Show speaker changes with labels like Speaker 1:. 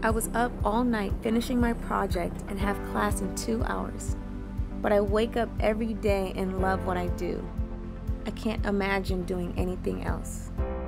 Speaker 1: I was up all night finishing my project and have class in 2 hours. But I wake up every day and love what I do. I can't imagine doing anything else.